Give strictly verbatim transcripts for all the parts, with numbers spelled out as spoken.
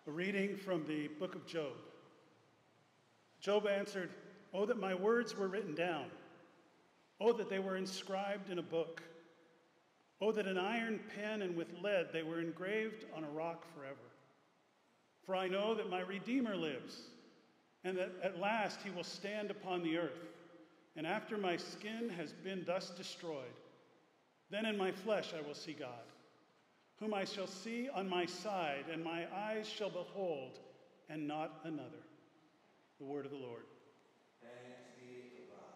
A reading from the book of Job. Job answered, "Oh, that my words were written down. Oh, that they were inscribed in a book. Oh, that an iron pen and with lead they were engraved on a rock forever. For I know that my Redeemer lives, and that at last he will stand upon the earth. And after my skin has been thus destroyed, then in my flesh I will see God, whom I shall see on my side, and my eyes shall behold, and not another." The word of the Lord. Thanks be to God.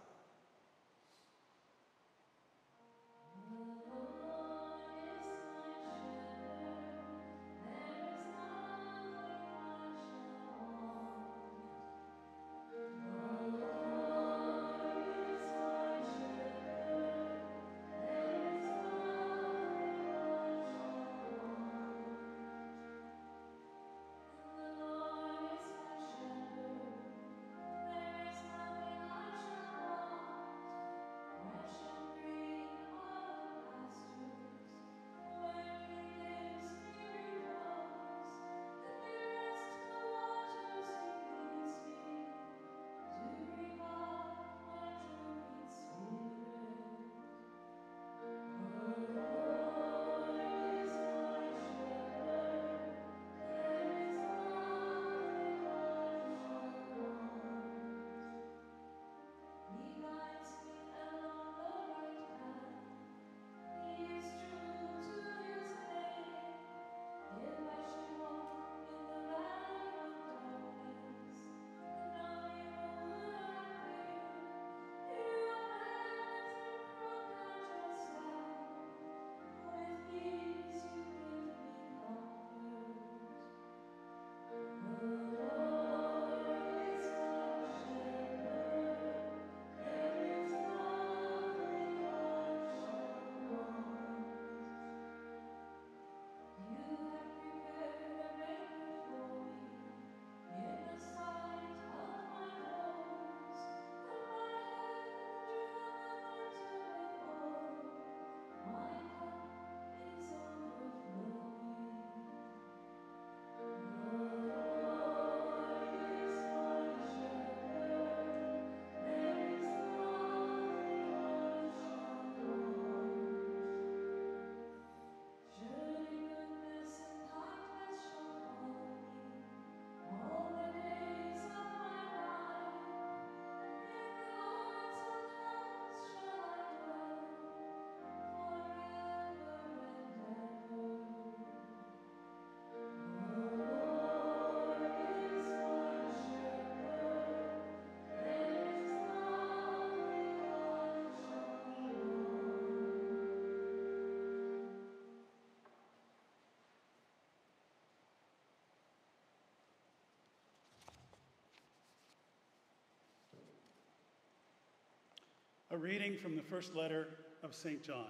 A reading from the first letter of Saint John.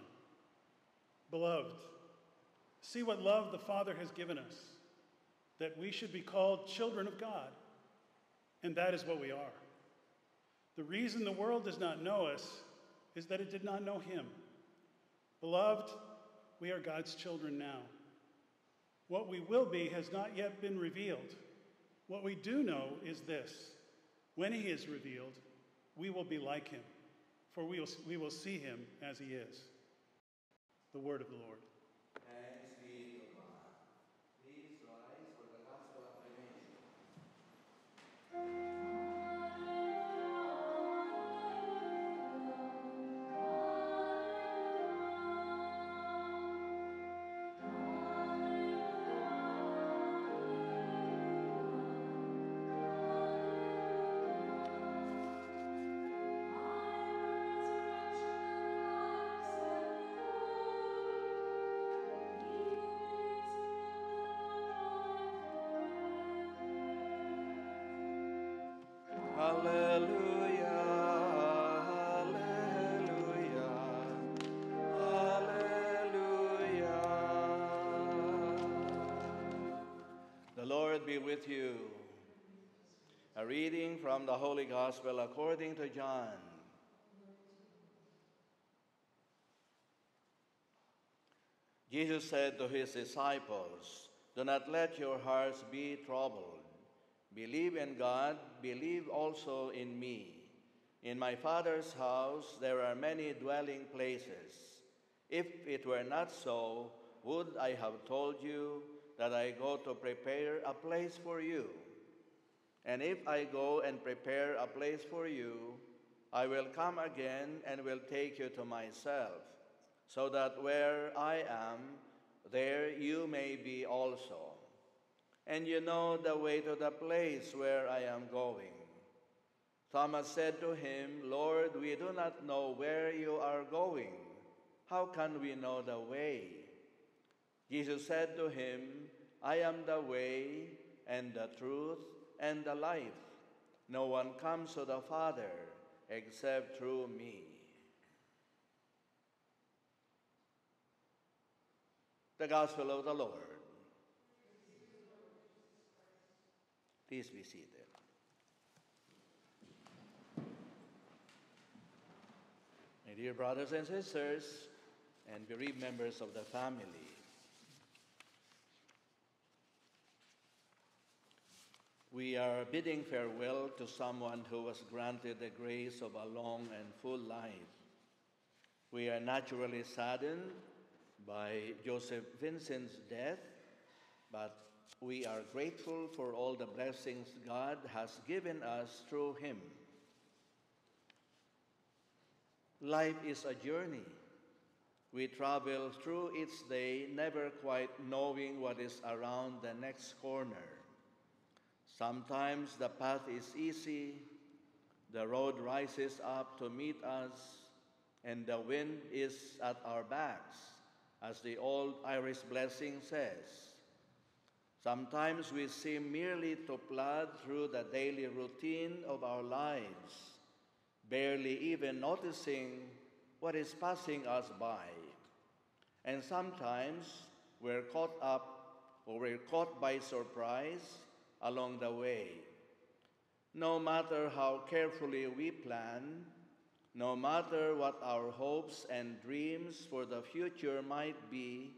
Beloved, see what love the Father has given us, that we should be called children of God, and that is what we are. The reason the world does not know us is that it did not know him. Beloved, we are God's children now. What we will be has not yet been revealed. What we do know is this: when he is revealed, we will be like him, for we will, we will see him as he is. The word of the Lord. Thanks be to God. Please rise for the gospel acclamation. Hallelujah, hallelujah, hallelujah. The Lord be with you. A reading from the Holy Gospel according to John. Jesus said to his disciples, Do not let your hearts be troubled. Believe in God, believe also in me. In my Father's house there are many dwelling places. If it were not so, would I have told you that I go to prepare a place for you? And if I go and prepare a place for you, I will come again and will take you to myself, so that where I am, there you may be also. And you know the way to the place where I am going. Thomas said to him, Lord, we do not know where you are going. How can we know the way? Jesus said to him, I am the way and the truth and the life. No one comes to the Father except through me. The Gospel of the Lord. Please be seated. My dear brothers and sisters, and bereaved members of the family, we are bidding farewell to someone who was granted the grace of a long and full life. We are naturally saddened by Joseph Vincent's death, but we are grateful for all the blessings God has given us through him. Life is a journey. We travel through each day, never quite knowing what is around the next corner. Sometimes the path is easy, the road rises up to meet us, and the wind is at our backs, as the old Irish blessing says. Sometimes we seem merely to plod through the daily routine of our lives, barely even noticing what is passing us by. And sometimes we're caught up or we're caught by surprise along the way. No matter how carefully we plan, no matter what our hopes and dreams for the future might be,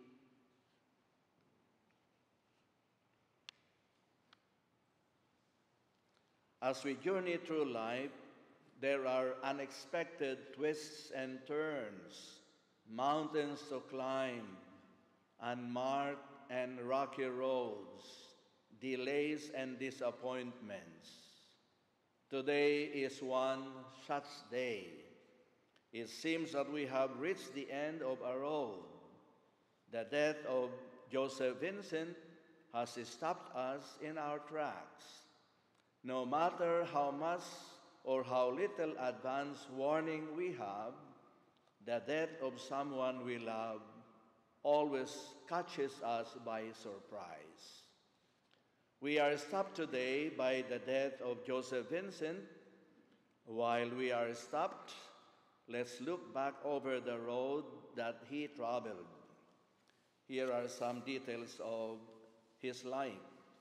as we journey through life, there are unexpected twists and turns, mountains to climb, unmarked and rocky roads, delays and disappointments. Today is one such day. It seems that we have reached the end of a road. The death of Joseph Vincent has stopped us in our tracks. No matter how much or how little advance warning we have, the death of someone we love always catches us by surprise. We are stopped today by the death of Joseph Vincent. While we are stopped, let's look back over the road that he traveled. Here are some details of his life.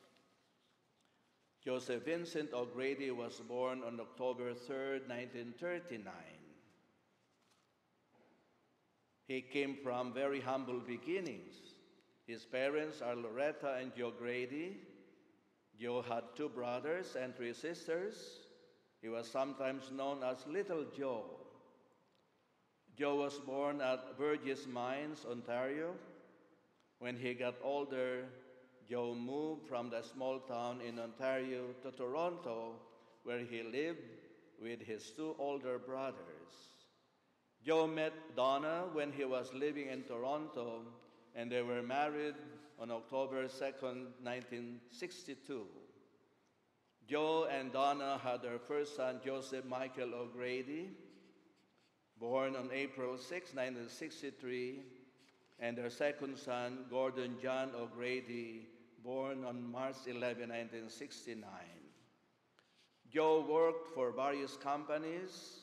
Joseph Vincent O'Grady was born on October third, nineteen thirty-nine. He came from very humble beginnings. His parents are Loretta and Joe Grady. Joe had two brothers and three sisters. He was sometimes known as Little Joe. Joe was born at Burgess Mines, Ontario. When he got older, Joe moved from the small town in Ontario to Toronto, where he lived with his two older brothers. Joe met Donna when he was living in Toronto, and they were married on October second, nineteen sixty-two. Joe and Donna had their first son, Joseph Michael O'Grady, born on April sixth, nineteen sixty-three, and their second son, Gordon John O'Grady, born on March eleventh, nineteen sixty-nine. Joe worked for various companies.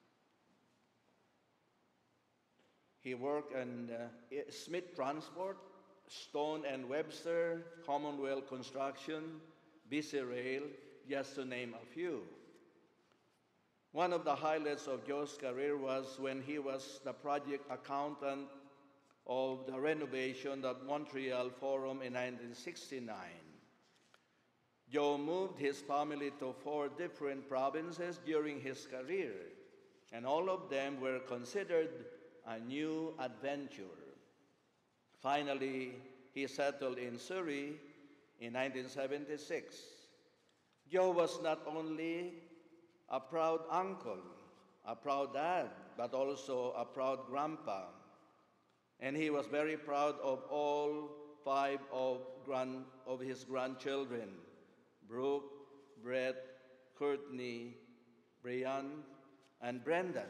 He worked in uh, Smith Transport, Stone and Webster, Commonwealth Construction, B C Rail, just to name a few. One of the highlights of Joe's career was when he was the project accountant of the renovation of Montreal Forum in nineteen sixty-nine. Joe moved his family to four different provinces during his career, and all of them were considered a new adventure. Finally, he settled in Surrey in nineteen seventy-six. Joe was not only a proud uncle, a proud dad, but also a proud grandpa. And he was very proud of all five of, grand, of his grandchildren, Brooke, Brett, Courtney, Brian, and Brendan.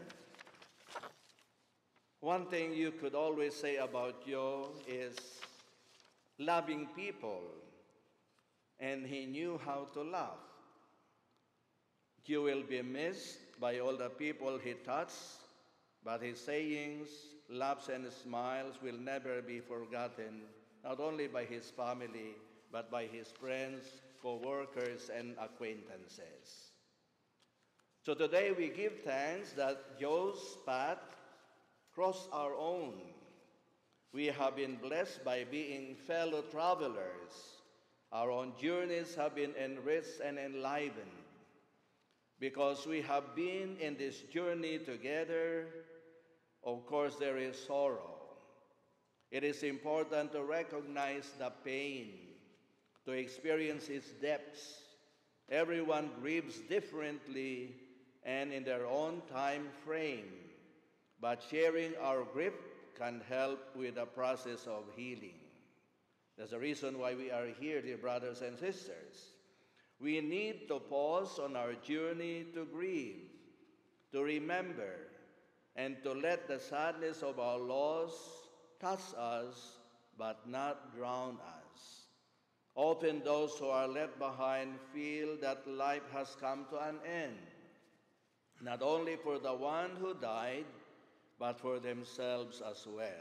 One thing you could always say about Joe is loving people, and he knew how to laugh. Joe will be missed by all the people he touched, but his sayings, laughs, and smiles will never be forgotten, not only by his family, but by his friends, co-workers, and acquaintances. So today we give thanks that Joe's path crossed our own. We have been blessed by being fellow travelers. Our own journeys have been enriched and enlivened. Because we have been in this journey together, of course there is sorrow. It is important to recognize the pain, to experience its depths. Everyone grieves differently and in their own time frame, but sharing our grief can help with the process of healing. That's the reason why we are here, dear brothers and sisters. We need to pause on our journey to grieve, to remember, and to let the sadness of our loss touch us, but not drown us. Often those who are left behind feel that life has come to an end, not only for the one who died, but for themselves as well.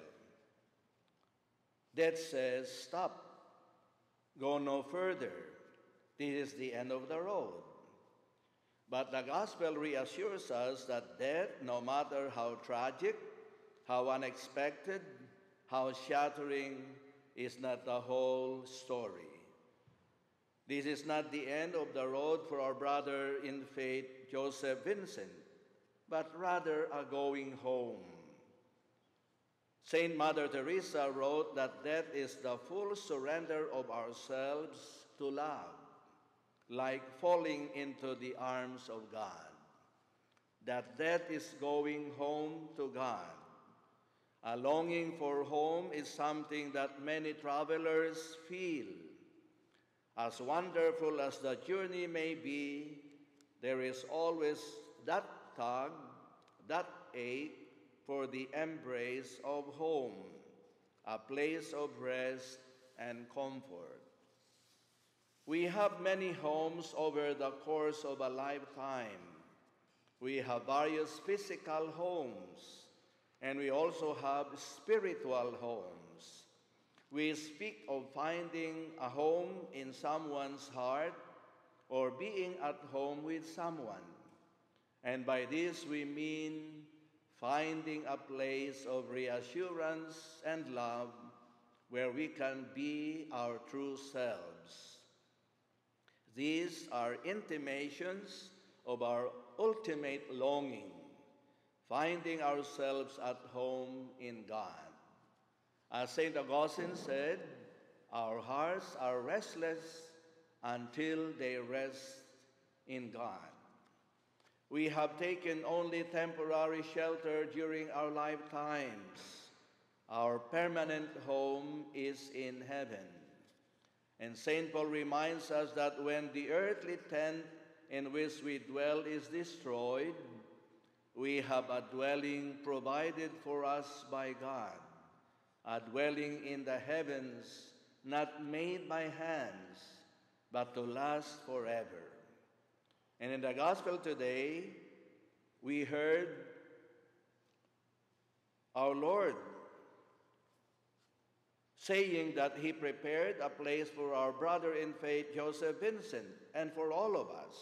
Death says, stop, go no further. This is the end of the road. But the gospel reassures us that death, no matter how tragic, how unexpected, how shattering, is not the whole story. This is not the end of the road for our brother in faith, Joseph Vincent, but rather a going home. Saint Mother Teresa wrote that death is the full surrender of ourselves to love, like falling into the arms of God. That death is going home to God. A longing for home is something that many travelers feel. As wonderful as the journey may be, there is always that tug, that ache for the embrace of home, a place of rest and comfort. We have many homes over the course of a lifetime. We have various physical homes, and we also have spiritual homes. We speak of finding a home in someone's heart or being at home with someone. And by this we mean finding a place of reassurance and love where we can be our true selves. These are intimations of our ultimate longing, finding ourselves at home in God. As Saint Augustine said, our hearts are restless until they rest in God. We have taken only temporary shelter during our lifetimes. Our permanent home is in heaven. And Saint Paul reminds us that when the earthly tent in which we dwell is destroyed, we have a dwelling provided for us by God, a dwelling in the heavens, not made by hands, but to last forever. And in the gospel today, we heard our Lord saying that he prepared a place for our brother in faith, Joseph Vincent, and for all of us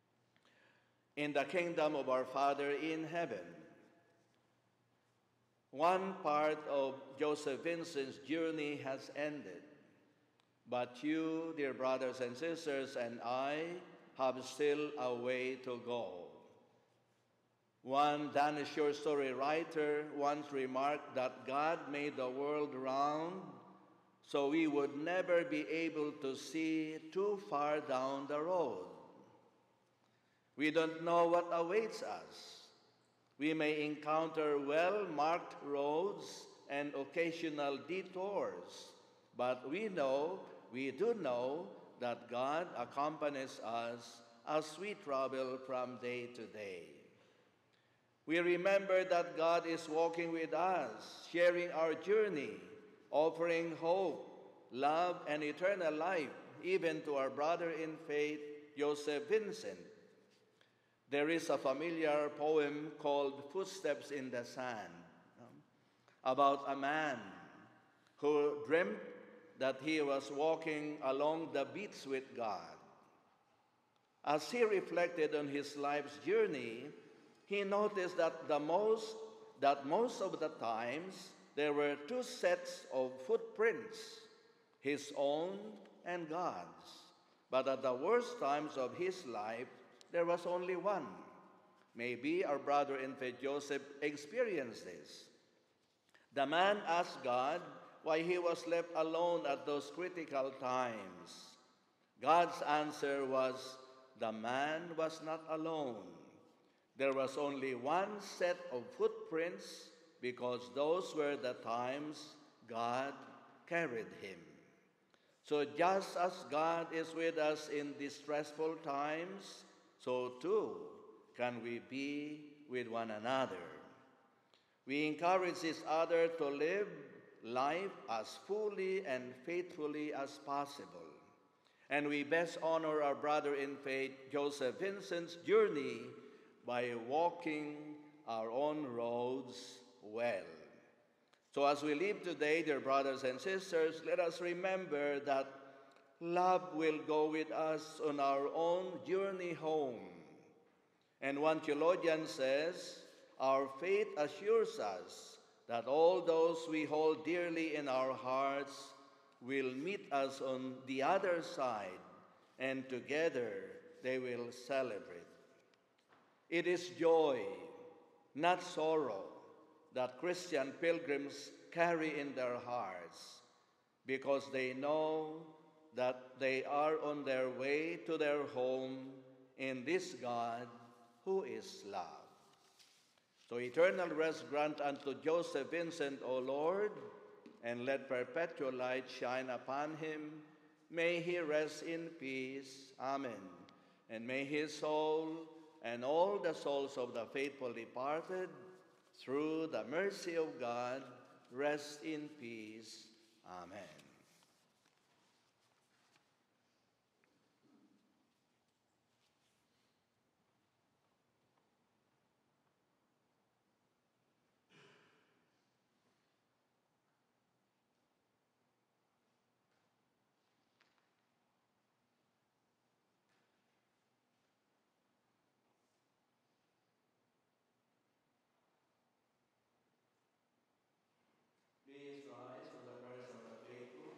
in the kingdom of our Father in heaven. One part of Joseph Vincent's journey has ended, but you, dear brothers and sisters, and I have still a way to go. One Danish short story writer once remarked that God made the world round so we would never be able to see too far down the road. We don't know what awaits us. We may encounter well-marked roads and occasional detours, but we know, we do know that God accompanies us as we travel from day to day. We remember that God is walking with us, sharing our journey, offering hope, love, and eternal life, even to our brother in faith, Joseph Vincent. There is a familiar poem called Footsteps in the Sand, um, about a man who dreamt that he was walking along the beach with God. As he reflected on his life's journey, he noticed that the most that most of the times there were two sets of footprints, his own and God's. But at the worst times of his life, there was only one. Maybe our brother in faith Joseph experienced this. The man asked God why he was left alone at those critical times. God's answer was, the man was not alone. There was only one set of footprints because those were the times God carried him. So just as God is with us in distressful times, so too can we be with one another. We encourage each other to live life as fully and faithfully as possible. And we best honor our brother in faith, Joseph Vincent's journey by walking our own roads well. So as we live today, dear brothers and sisters, let us remember that love will go with us on our own journey home. And one theologian says, our faith assures us that all those we hold dearly in our hearts will meet us on the other side, and together they will celebrate. It is joy, not sorrow, that Christian pilgrims carry in their hearts, because they know that they are on their way to their home in this God who is love. So eternal rest grant unto Joseph Vincent, O Lord, and let perpetual light shine upon him. May he rest in peace. Amen. And may his soul and all the souls of the faithful departed, through the mercy of God, rest in peace. Amen. Please rise for the prayers of the faithful.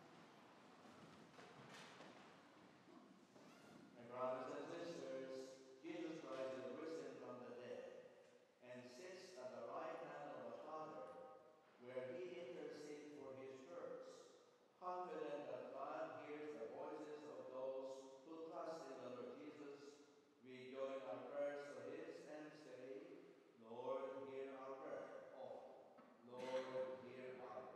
My brothers and sisters, Jesus Christ is risen from the dead and sits at the right hand of the Father, where he intercedes for his church, confident that God hears the voices of those who trust in the Lord Jesus. We join our prayers to his and say, Lord, hear our prayer. All. Lord, hear our prayer.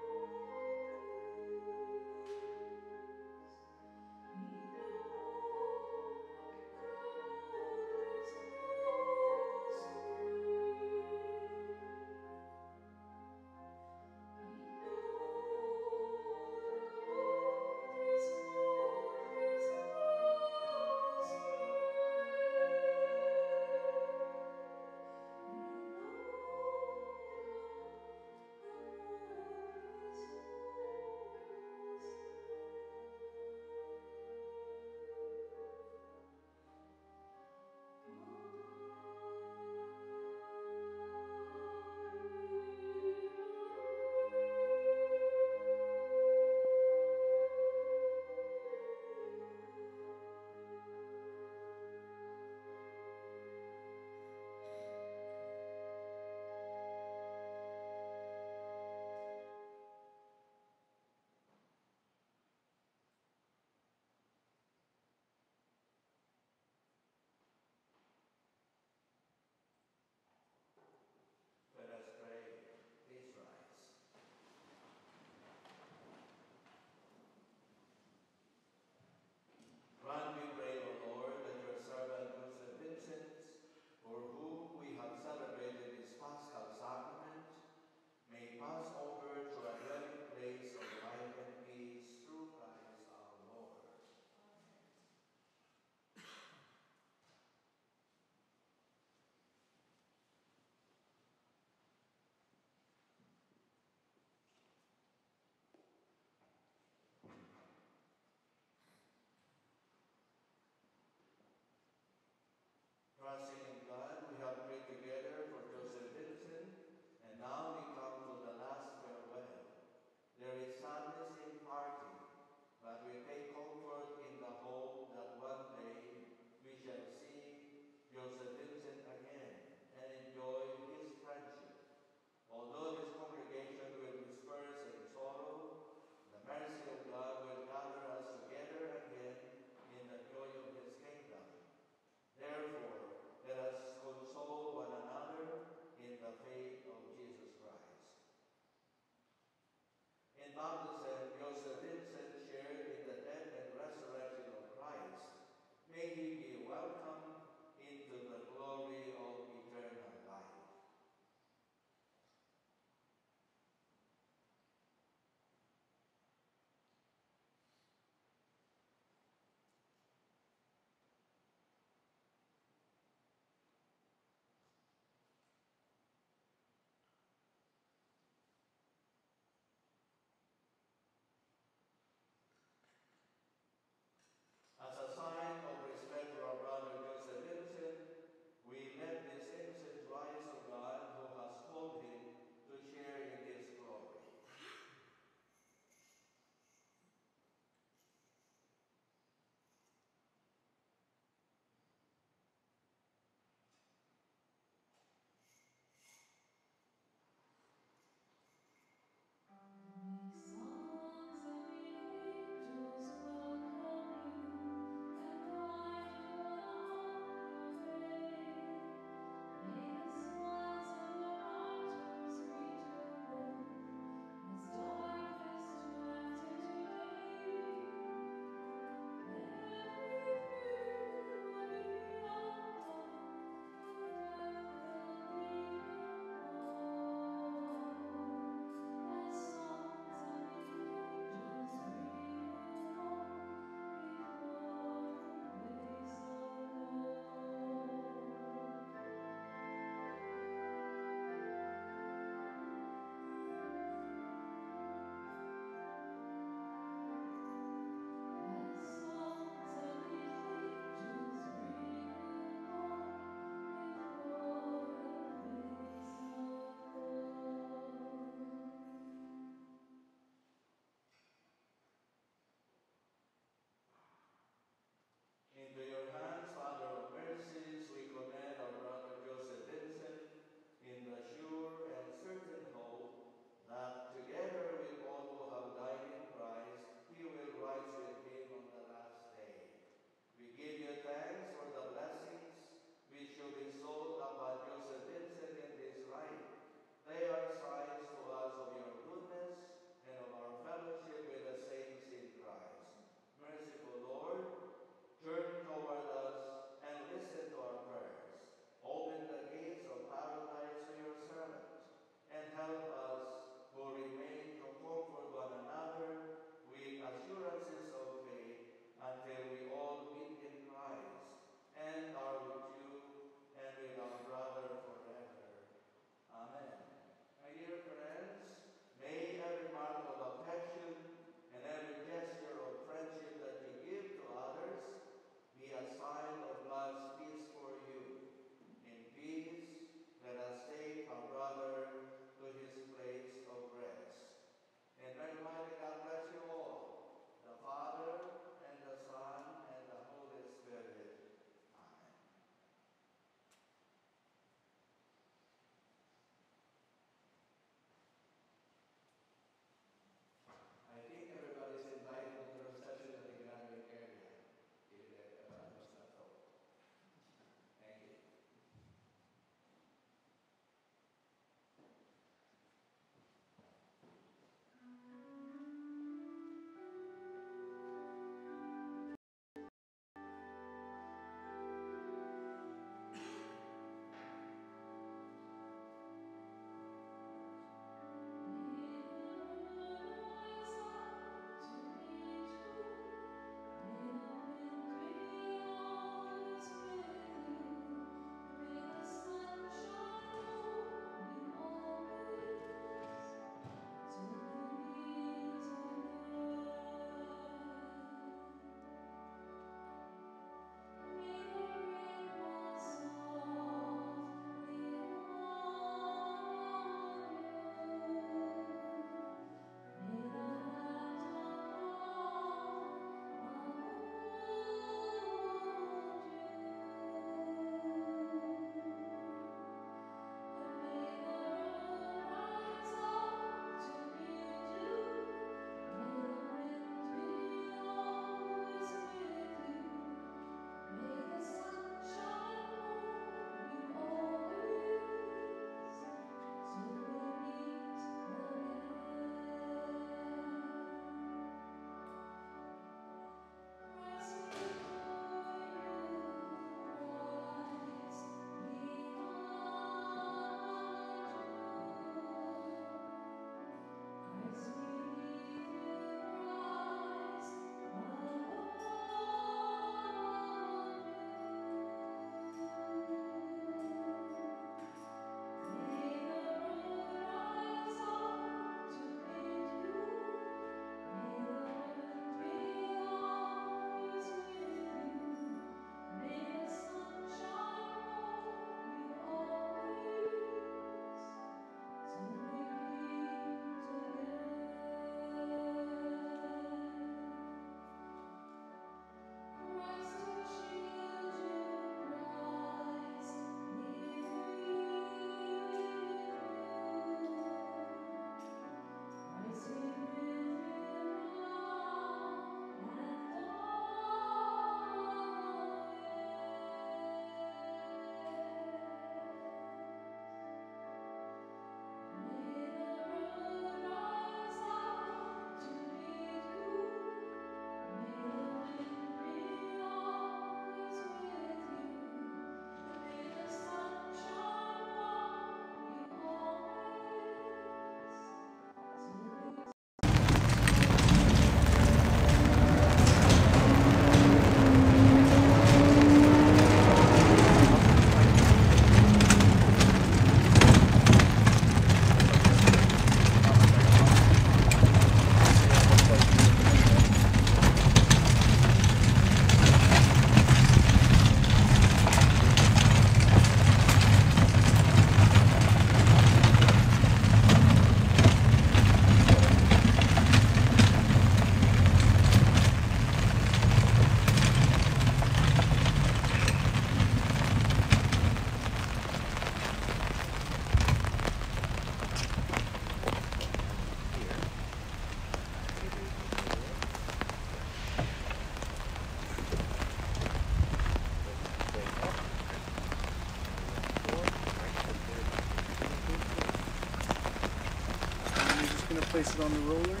going to place it on the rollers.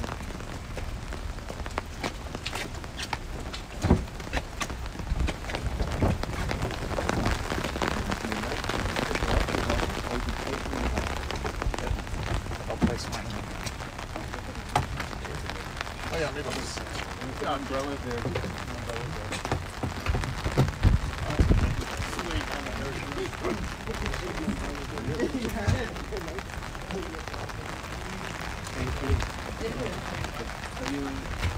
I'll place mine. Oh yeah, maybe I'll just the umbrella there. Thank you. Are you?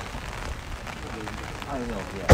I know, yeah.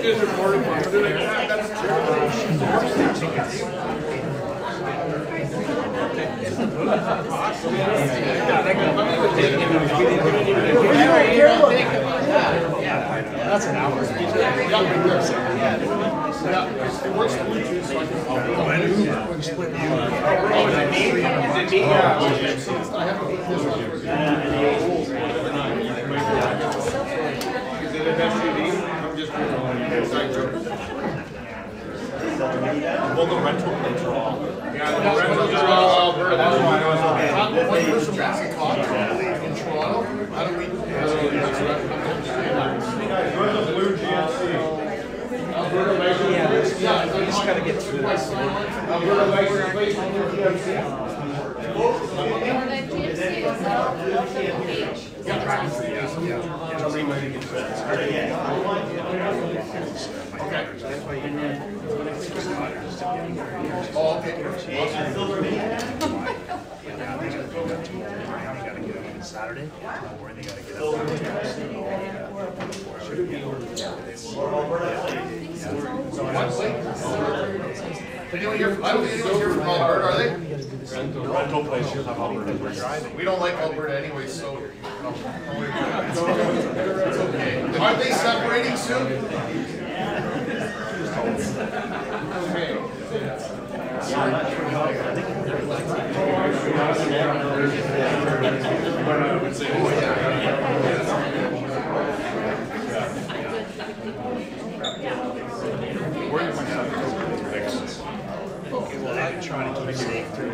That's an hour. Yeah, it works Bluetooth, so I can split it. Oh, is it me? Is it me? Yeah. I have to put this on. Is it an S U V? I'm just well, the rental plates are all. Yeah, the rentals are all Alberta. That's why I was okay. One person wants to talk in Toronto. How do we? Blue G N C. Alberta license. Yeah, you just gotta get through this. Alberta license plate on the G M C. Oh, okay. Saturday, or they gotta get up. I don't hear from Alberta, are they? Rental places have Alberta. We don't like Alberta anyway, so. It's okay. Aren't they separating soon? Okay. Okay, well, I'm trying to keep it safe too.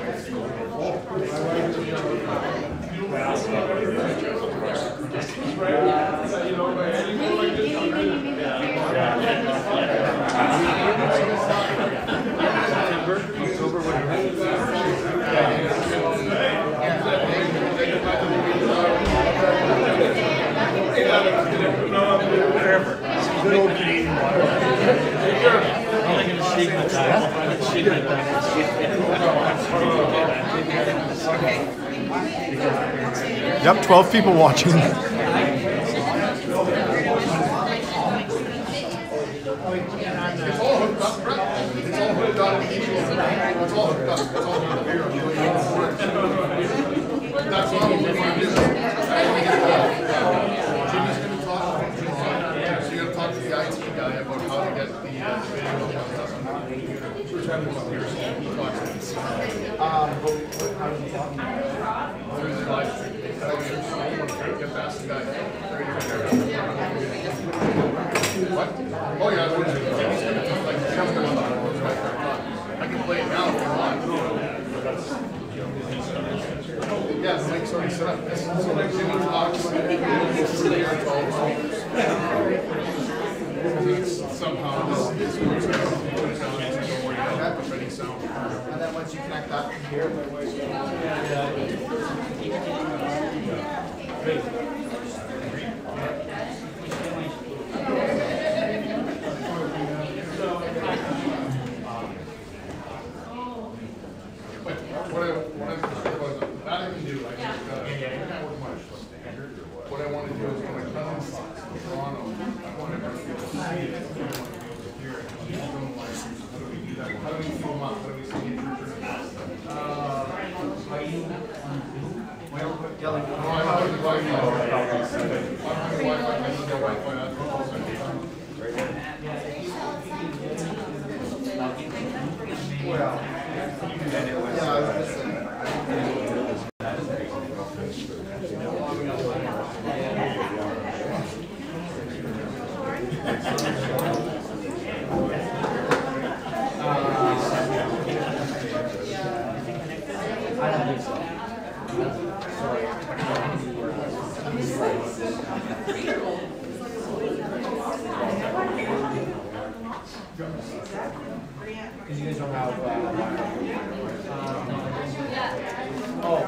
Good old Canadian water. Only going to stigmatize. Yep, twelve people watching. It's all hooked up, Brett. It's all hooked up. It's all hooked up. It's all hooked up. That's all we want to do. I want to get that. Jimmy's going to talk. So you're going to talk to the I T guy about how to get the video up. Um, get past the guy. What? Oh yeah, Jimmy's going to talk like Jimmy's going to talk. I can play it now if you want. Yeah, the mic's already set up. So like Jimmy talks, somehow this is what's going to put it down and go where you have a ready sound. And then once you connect that from here, Because you guys don't have uh, oh.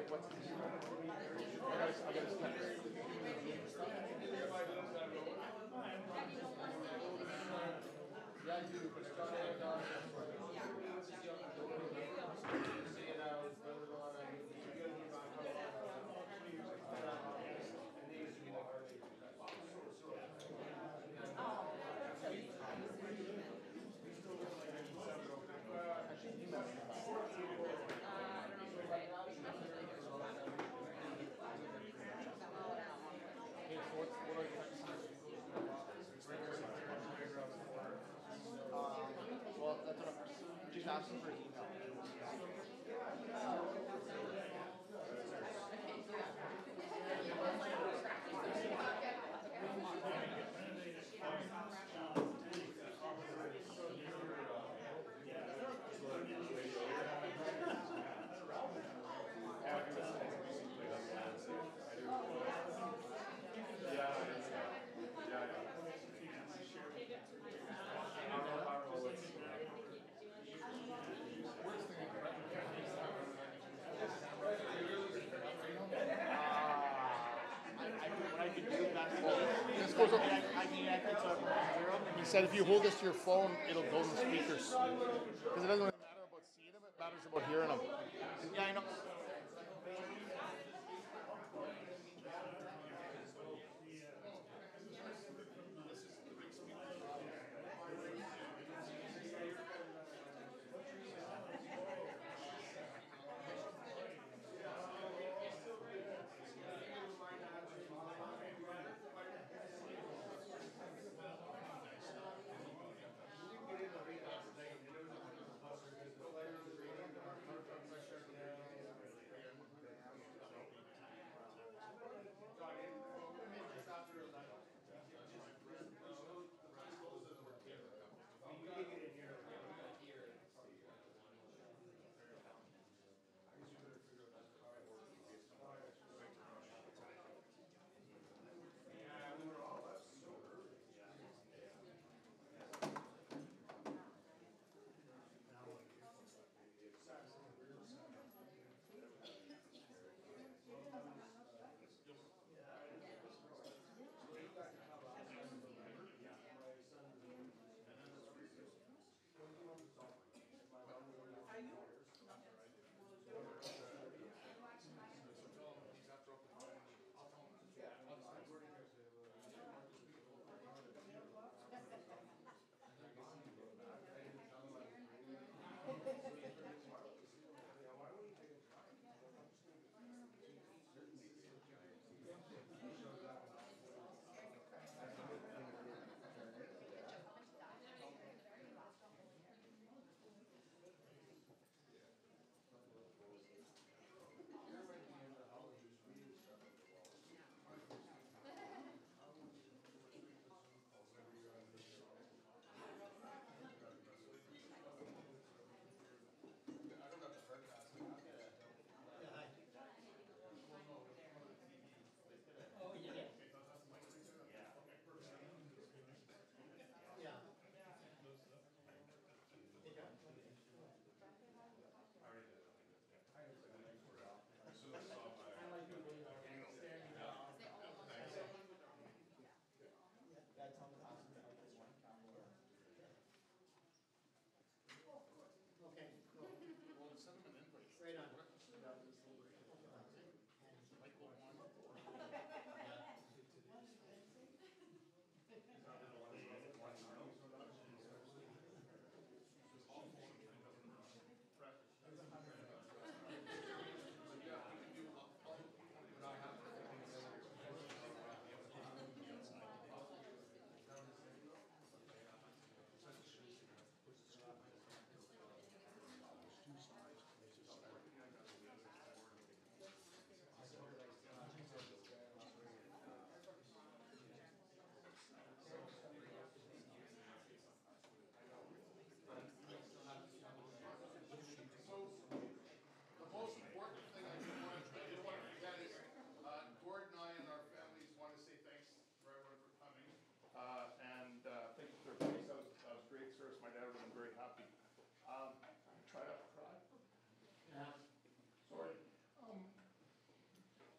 what's this? I gotta, I gotta text. Yeah, I do, but it's got it on. Well, that's what I'm just asking for his email. This goes up. He said if you hold this to your phone, it'll go in the speakers. Because it doesn't really matter about seeing them, it matters about hearing them. Yeah, I know.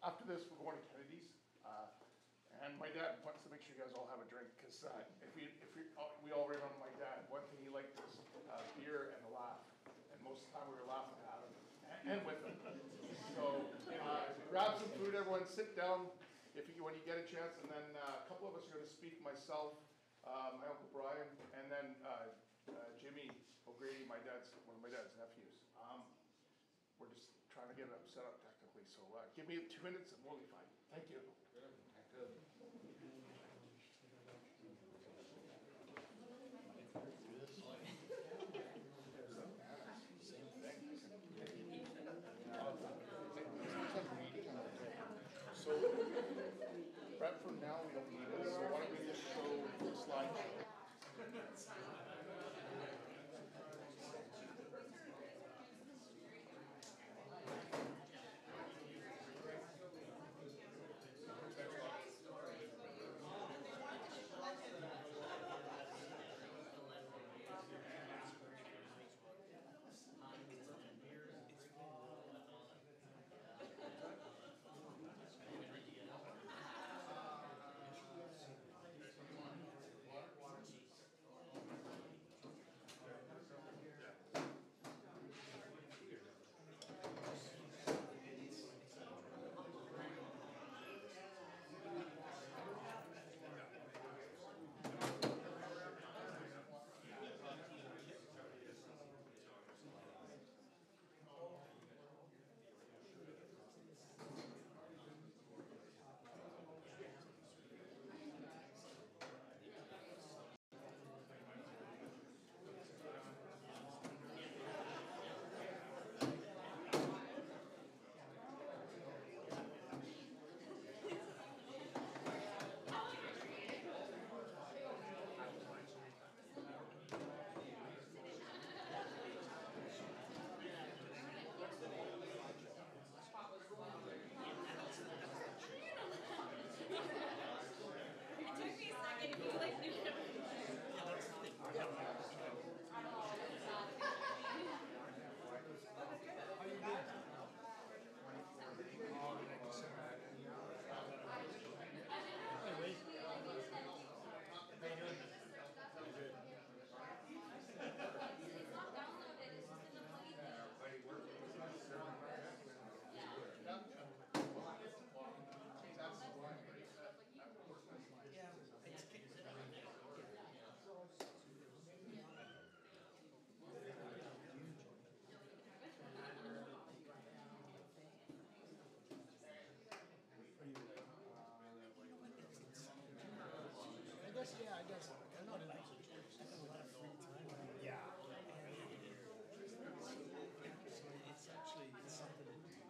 after this, we're going to Kennedy's. Uh, and my dad wants to make sure you guys all have a drink, because uh, if we if we, uh, we all remember my dad, one thing he liked was uh, beer and a laugh. And most of the time we were laughing at him and, and with him. So uh, grab some food, everyone, sit down if you, when you get a chance. And then uh, a couple of us are going to speak, myself, uh, my Uncle Brian, and then uh, uh, Jimmy O'Grady, my dad's, one of my dad's nephews. Um, we're just trying to get it up, set up technically. So uh, give me two minutes and we'll be fine. Thank you. Good. So, prep for now, we don't need it, so why don't we just show the slideshow? Yeah, I guess. I know that I have a lot of free time. Yeah. And so it's actually it's something to do.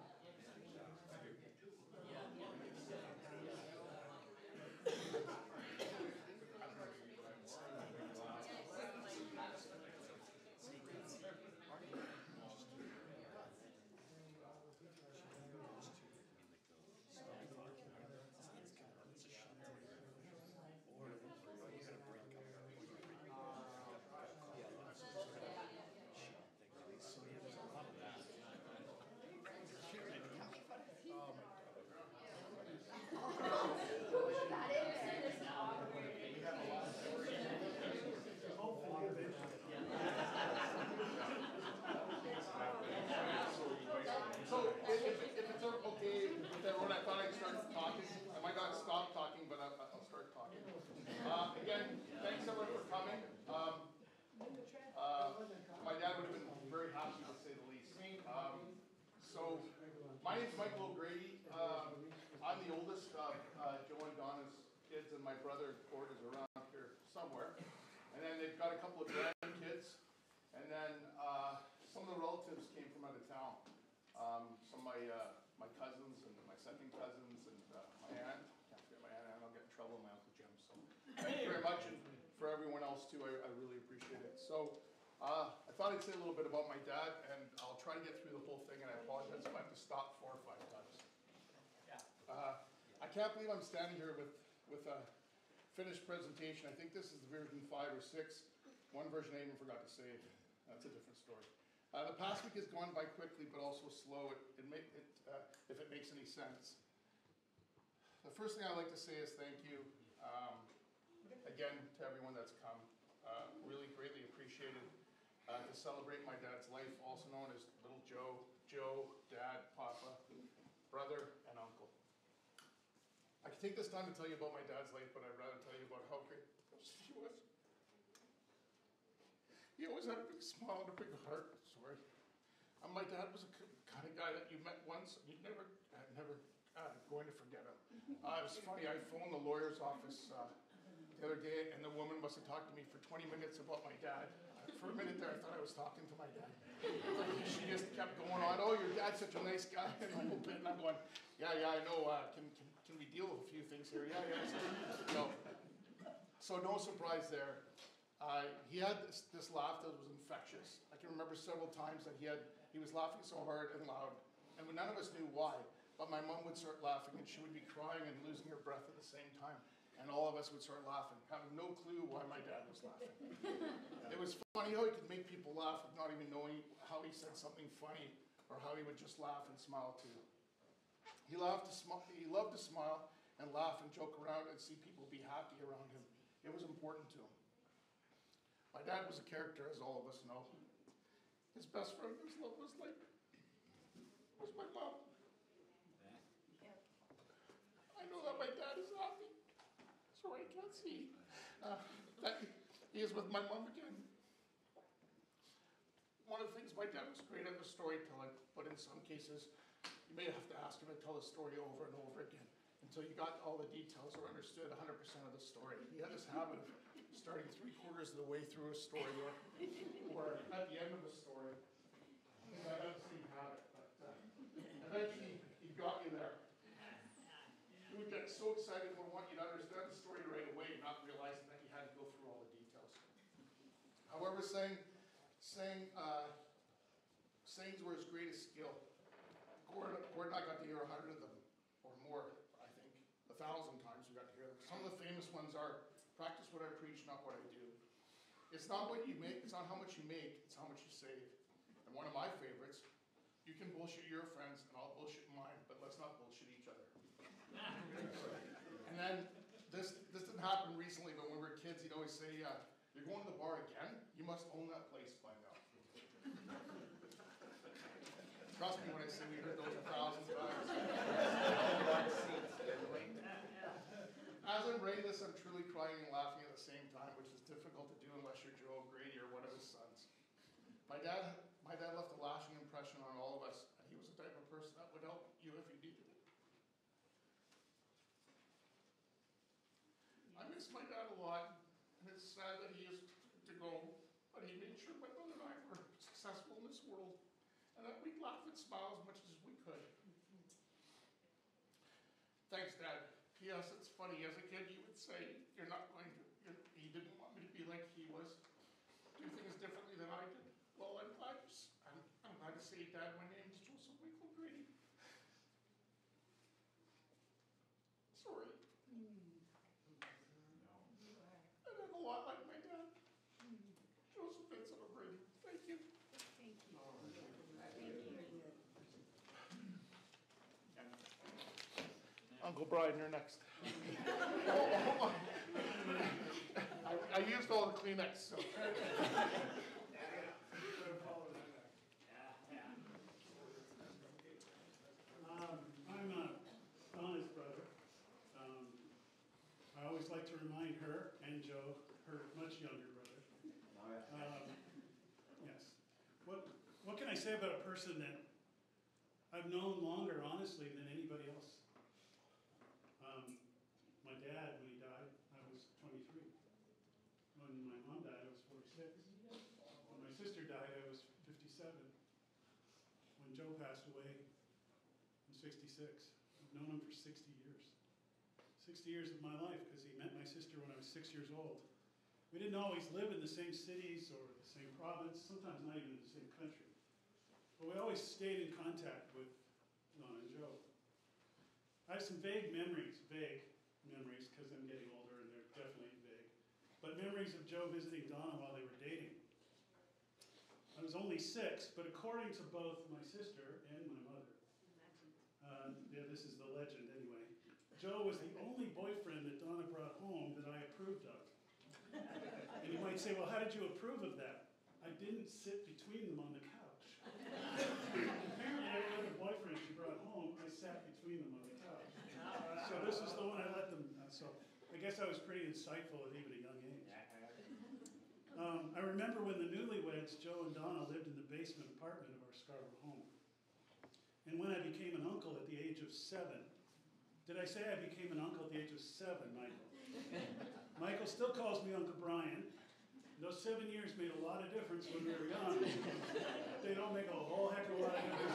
So, if, if it's okay with everyone, I thought I'd start talking. I might not stop talking, but I'll, I'll start talking. Uh, again, thanks everyone for coming. Um, uh, my dad would have been very happy to say the least. Um, so, my name's Michael O'Grady. Um, I'm the oldest of uh, Joe and Donna's kids, and my brother Gord is around here somewhere. And then they've got a couple of grandkids, and then uh, some of the relatives came from out of town. Um, some of my uh, my cousins and my second cousins and uh, my aunt. Can't forget my aunt, I'll get in trouble with my Uncle Jim. So thank you very much, and for everyone else too, I, I really appreciate it. So uh, I thought I'd say a little bit about my dad, and I'll try to get through the whole thing, and I apologize if I have to stop four or five times. Uh, I can't believe I'm standing here with, with a finished presentation. I think this is the version five or six. One version I even forgot to save. That's a different story. Uh, the past week has gone by quickly, but also slow. It, it make, it, uh, if it makes any sense. the first thing I'd like to say is thank you, um, again, to everyone that's come. Uh, really greatly appreciated. Uh, to celebrate my dad's life, also known as Little Joe, Joe, Dad, Papa, brother, and uncle. I could take this time to tell you about my dad's life, but I'd rather tell you about how great he was. He always had a big smile and a big heart. Sorry. And my dad was a kind of guy that you met once and you'd never, uh, never uh, going to forget him. Uh, it was funny. I phoned the lawyer's office uh, the other day, and the woman must have talked to me for twenty minutes about my dad. For a minute there, I thought I was talking to my dad. She just kept going on, oh, your dad's such a nice guy, and I'm open, and I'm going, yeah, yeah, I know, uh, can, can, can we deal with a few things here? Yeah, yeah, so, no. So no surprise there. Uh, he had this, this laugh that was infectious. I can remember several times that he had, he was laughing so hard and loud, and none of us knew why, but my mom would start laughing, and she would be crying and losing her breath at the same time. And all of us would start laughing, having no clue why my dad was laughing. It was funny how he could make people laugh with not even knowing how he said something funny or how he would just laugh and smile too. He loved to smile, he loved to smile and laugh and joke around and see people be happy around him. It was important to him. My dad was a character, as all of us know. His best friend in his love was like, was my mom. I know that my dad is happy. Sorry, I can't see. Uh, that he is with my mom again. One of the things, my dad was great at the storytelling, but in some cases, you may have to ask him to tell the story over and over again until you got all the details or understood one hundred percent of the story. He had this habit of starting three quarters of the way through a story or, or at the end of the story. I had the same habit, but uh, eventually he got me there. You would get so excited and want you to understand the story right away, not realizing that you had to go through all the details. However, saying, saying, uh, sayings were his greatest skill. Gordon, Gordon and I got to hear a hundred of them, or more, I think. A thousand times we got to hear them. Some of the famous ones are, practice what I preach, not what I do. It's not what you make, it's not how much you make, it's how much you save. And one of my favorites, you can bullshit your friends and I'll bullshit mine, but let's not bullshit each other. And then, this this didn't happen recently, but when we were kids, he'd always say, uh, you're going to the bar again? You must own that place by now. Trust me when I say we heard those a thousand times. As I'm writing this, I'm truly crying and laughing at the same time, which is difficult to do unless you're Joe Grady or one of his sons. My dad, my dad left a lasting impression on all of us, and he was the type of person that would help you if you needed it. I miss my dad a lot, and it's sad that he is to go, but he made sure my brother and I were successful in this world, and that we'd laugh and smile as much as we could. Thanks, Dad. P S It's funny, as a kid you would say, you're not going to, you're, he didn't want me to be like he was, do things differently than I did. Well, I'm glad, I'm, I'm glad to say, Dad, my name is Joseph Michael Grady. Sorry. A lot like my dad, Joseph Vincent O'Grady. Thank you. Thank you. Thank you. Uncle Brian, you're next. oh, oh, I, I used all the Kleenex, so. um, I'm uh, Donna's brother. Um, I always like to remind her and Joe, her much younger brother. Um, yes. What What can I say about a person that I've known longer, honestly, than anybody else? Um, my dad, when he died, I was twenty-three. When my mom died, I was forty-six. When my sister died, I was fifty-seven. When Joe passed away, I'm sixty-six. I've known him for sixty years. sixty years of my life, because he met my sister when I was six years old. We didn't always live in the same cities or the same province, sometimes not even in the same country. But we always stayed in contact with Donna and Joe. I have some vague memories, vague memories, because I'm getting older and they're definitely vague, but memories of Joe visiting Donna while they were dating. I was only six, but according to both my sister and my mother, uh, yeah, this is the legend anyway, Joe was the only boyfriend that Donna brought home that I approved of. And you might say, well, how did you approve of that? I didn't sit between them on the couch. Apparently, every other boyfriend she brought home, I sat between them on the couch. So this is the one I let them, uh, so I guess I was pretty insightful at even a young age. Um, I remember when the newlyweds, Joe and Donna, lived in the basement apartment of our Scarborough home. And when I became an uncle at the age of seven, did I say I became an uncle at the age of seven, Michael? Michael still calls me Uncle Brian. Those seven years made a lot of difference when we were young. They don't make a whole heck of a lot of difference.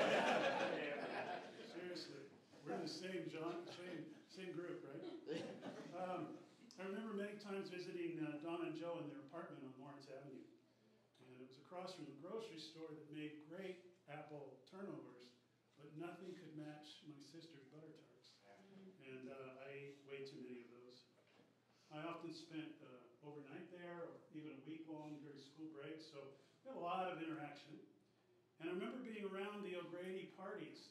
Seriously. We're in the same, John, same, same group, right? Um, I remember many times visiting uh, Donna and Joe in their apartment on Lawrence Avenue. And it was across from the grocery store that made great apple turnovers, but nothing could match my sister's butter tarts. And uh, I ate way too many of those. I often spent uh, overnight there, or even a week long during school breaks, so we had a lot of interaction. And I remember being around the O'Grady parties.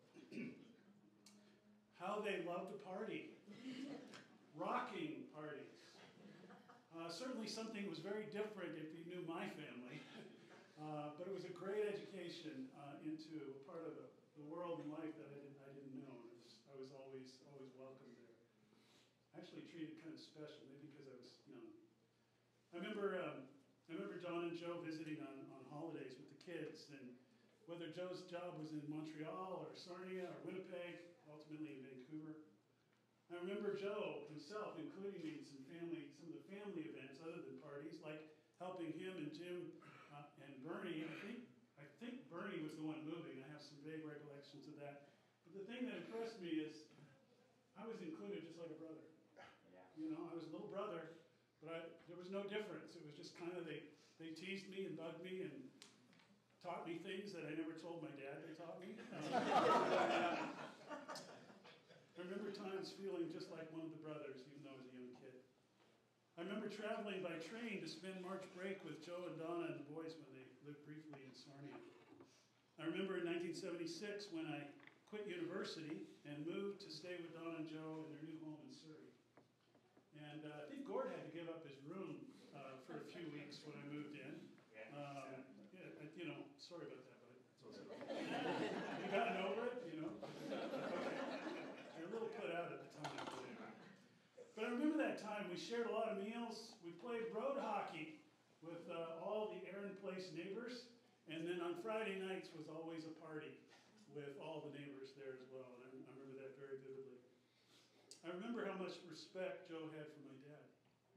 How they loved to party. Rocking parties. Uh, certainly something was very different if you knew my family, uh, but it was a great education uh, into a part of the, the world and life that I didn't, I didn't know. And it was, I was always, always welcome there. Actually treated kind of special, maybe because I was young. I remember, um, I remember John and Joe visiting on, on holidays with the kids, and whether Joe's job was in Montreal or Sarnia or Winnipeg, ultimately in Vancouver. I remember Joe himself including me in some family, some of the family events other than parties, like helping him and Jim uh, and Bernie. And I think, I think Bernie was the one moving. I have some vague recollections of that. But the thing that impressed me is I was included just like a brother. You know, I was a little brother, but I, there was no difference. It was just kind of, they, they teased me and bugged me and taught me things that I never told my dad they taught me. Um, I remember times feeling just like one of the brothers, even though I was a young kid. I remember traveling by train to spend March break with Joe and Donna and the boys when they lived briefly in Sarnia. I remember in nineteen seventy-six when I quit university and moved to stay with Donna and Joe in their new home in Surrey. And uh, I think Gord had to give up his room uh, for a few weeks when I moved in. Um, yeah, you know, sorry about that, bud. You gotten over it, you know? Okay. You're a little put out at the time. But I remember that time we shared a lot of meals. We played road hockey with uh, all the Aaron Place neighbors. And then on Friday nights was always a party with all the neighbors there as well. And I, I remember that very vividly. I remember how much respect Joe had for my dad.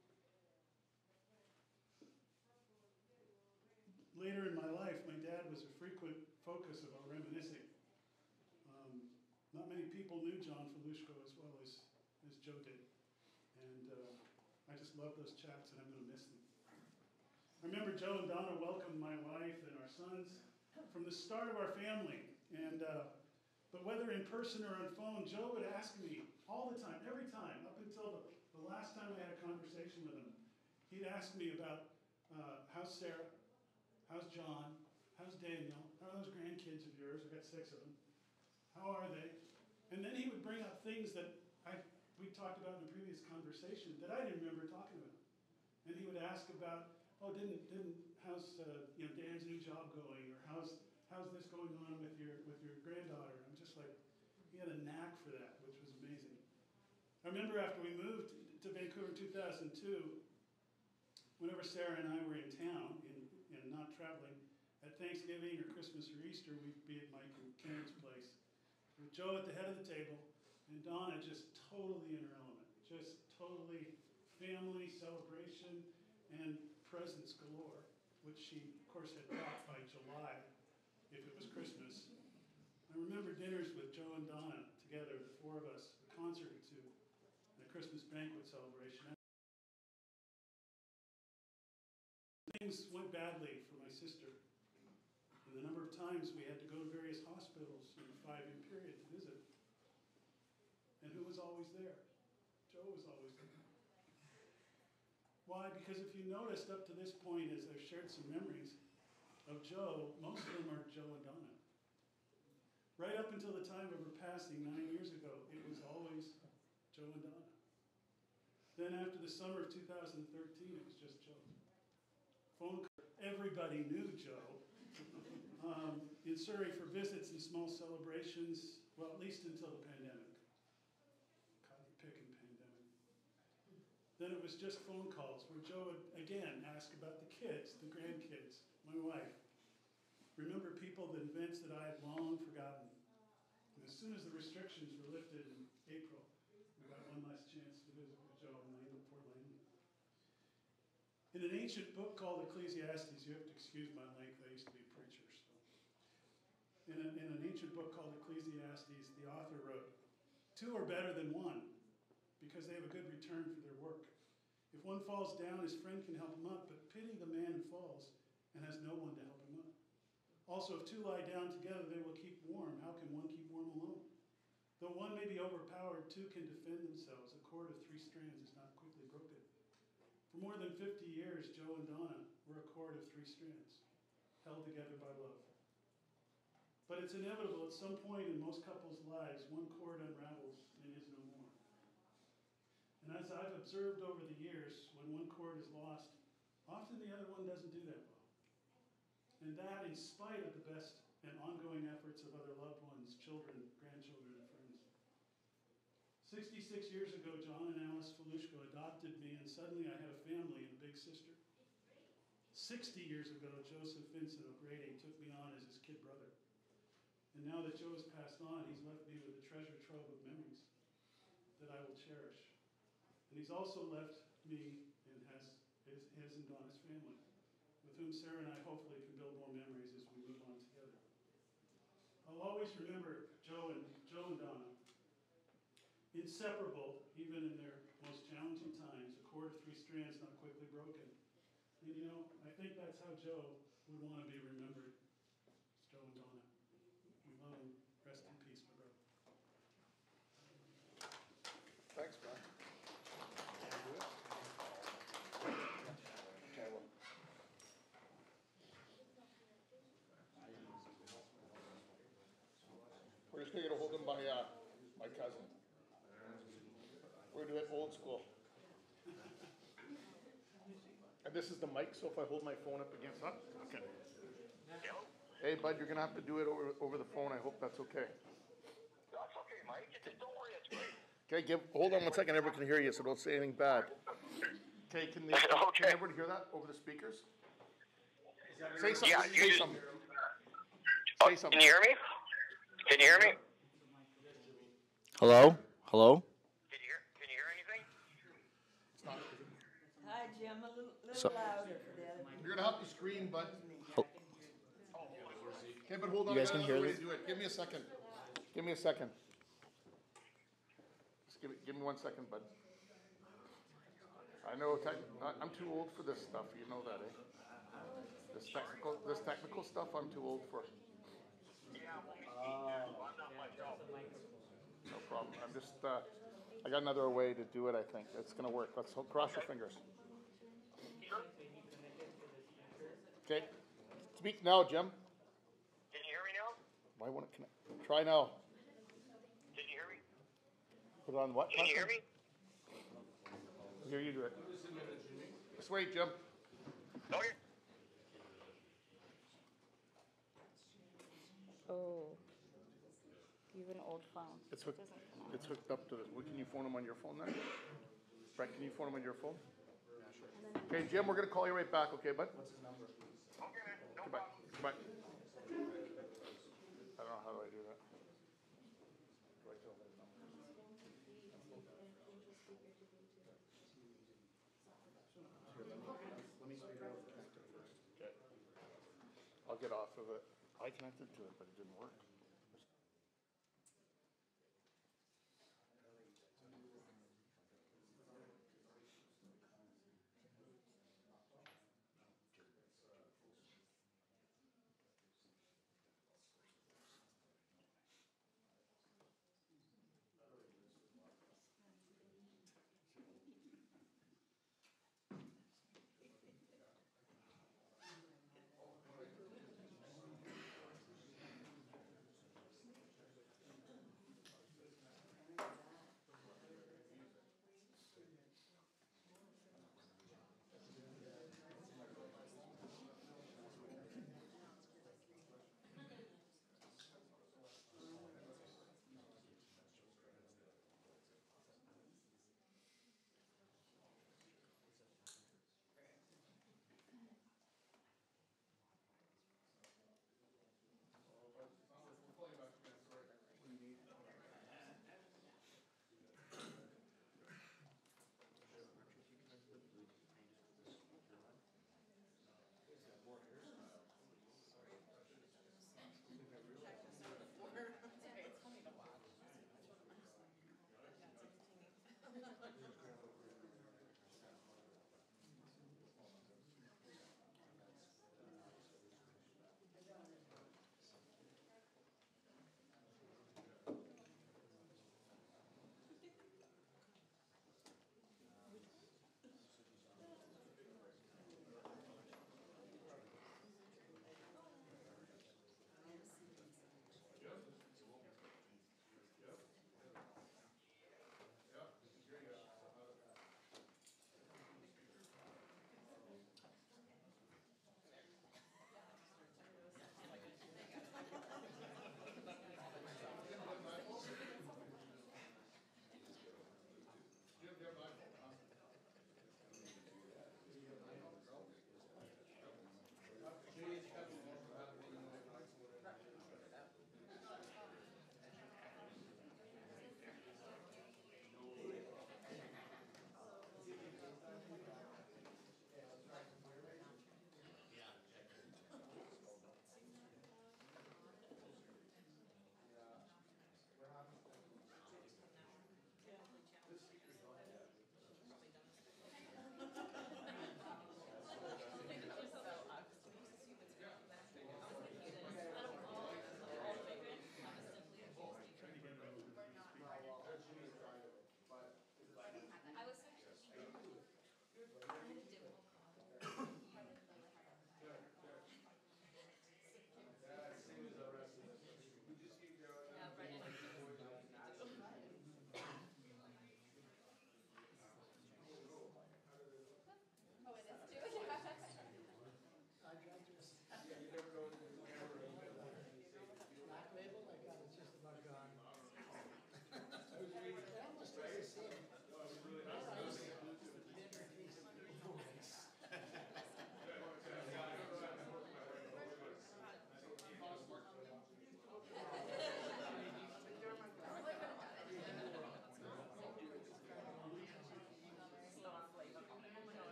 Later in my life, my dad was a frequent focus of our reminiscing. Um, not many people knew John Falushko as well as, as Joe did. And uh, I just love those chats, and I'm going to miss them. I remember Joe and Donna welcomed my wife and our sons from the start of our family. And uh, but whether in person or on phone, Joe would ask me all the time, every time, up until the, the last time I had a conversation with him. He'd ask me about uh, how's Sarah, how's John, how's Daniel, how are those grandkids of yours? I've got six of them. How are they? And then he would bring up things that I we talked about in a previous conversation that I didn't remember talking about. And he would ask about, oh, didn't didn't how's uh, you know Dan's new job going, or how's how's this going on with your with your granddaughter? I'm just like, he had a knack for that, which was amazing. I remember after we moved to Vancouver in two thousand two, whenever Sarah and I were in town and, and not traveling, at Thanksgiving or Christmas or Easter, we'd be at Mike and Karen's place with Joe at the head of the table and Donna just totally in her element, just totally family celebration and presents galore, which she, of course, had brought by July, if it was Christmas. I remember dinners with Joe and Donna together, the four of us, a concert or two, and a Christmas banquet celebration. Things went badly for my sister, and the number of times we had to go to various hospitals in a five-year period to visit. And who was always there? Joe was always there. Why? Because if you noticed up to this point, as I've shared some memories of Joe, most of them are Joe and Donna. Right up until the time of her passing nine years ago, it was always Joe and Donna. Then after the summer of two thousand thirteen, it was just Joe. Phone call. Everybody knew Joe. Um, in Surrey for visits and small celebrations, well, at least until the pandemic. Cotton picking pandemic. Then it was just phone calls where Joe would, again, ask about the kids, the grandkids, my wife. Remember people, the events that I had long forgotten. And as soon as the restrictions were lifted in April, we got one last chance to visit with Joe in Lane, Fort Lane. In an ancient book called Ecclesiastes, you have to excuse my length, I used to be a preacher, so. In, a, in an ancient book called Ecclesiastes, the author wrote, two are better than one, because they have a good return for their work. If one falls down, his friend can help him up, but pity the man who falls and has no one to help him up. Also, if two lie down together, they will keep warm. How can one keep warm alone? Though one may be overpowered, two can defend themselves. A cord of three strands is not quickly broken. For more than fifty years, Joe and Donna were a cord of three strands, held together by love. But it's inevitable at some point in most couples' lives, one cord unravels and is no more. And as I've observed over the years, when one cord is lost, often the other one doesn't do that well. And that in spite of the best and ongoing efforts of other loved ones, children, grandchildren, and friends. sixty-six years ago, John and Alice Felushko adopted me, and suddenly I had a family and a big sister. sixty years ago, Joseph Vincent O'Grady took me on as his kid brother. And now that Joe has passed on, he's left me with a treasure trove of memories that I will cherish. And he's also left me and has his, his and Donna's family, with whom Sarah and I hopefully can build more memories as we move on together. I'll always remember Joe and Joe and Donna, inseparable even in their most challenging times, a cord of three strands not quickly broken. And you know, I think that's how Joe would want to be remembered. It's Joe and Donna. We love him. Rest in peace, my brother. Thanks, Brian. We're just gonna get a hold of my, uh, my cousin. We're gonna do it old school. And this is the mic, so if I hold my phone up against, huh? Okay. Hey, bud, you're gonna have to do it over, over the phone. I hope that's okay. That's okay, Mike. Just don't worry, it's great. Okay, give, hold on one second. Everyone can hear you, so don't say anything bad. Okay, can they, Okay. can everyone hear that over the speakers? Say something, Yeah, you say just- something. Oh, Say something. Can you hear me? Can you hear me? Hello? Hello? Can you hear? Can you hear anything? Hi, Jim, a little, little So- louder for the other. You're gonna have to scream, bud. Oh. Okay, but hold on. You guys I got can another hear way this? to do it. Give me a second. Give me a second. Just give me, give me one second, bud. I know tech, I- I'm too old for this stuff. You know that, eh? This technical, this technical stuff, I'm too old for. No problem. I'm just, uh, I got another way to do it, I think. It's gonna work. Let's ho- cross your fingers. Okay. Speak now, Jim. Can you hear me now? Why won't it connect? Try now. Can you hear me? Put it on what? Can you hear me? Here, you do it. Just wait, Jim. Okay. Oh, you have an old phone. It's hooked, it's hooked up to the, well, can you phone him on your phone then? Brett, can you phone him on your phone? Okay, Jim, we're gonna call you right back, okay, bud? What's his number? Okay, man. No Goodbye, problem. goodbye. I don't know, how do I do that? Do I tell his number? Okay. I'll get off of it. I connected to it, but it didn't work.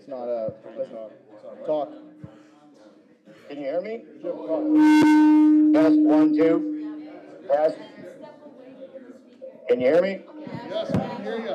It's not a, it's not, it's not talk. Can you hear me? Test, one, two. Test. Can you hear me? Yes, we can hear you.